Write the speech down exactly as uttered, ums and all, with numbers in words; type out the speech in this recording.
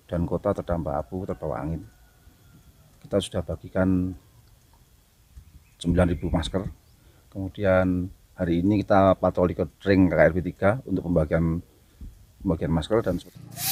dan kota terdampak abu, terbawa angin. Kita sudah bagikan sembilan ribu masker. Kemudian hari ini kita patroli ke ring K K R B tiga untuk pembagian pembagian masker dan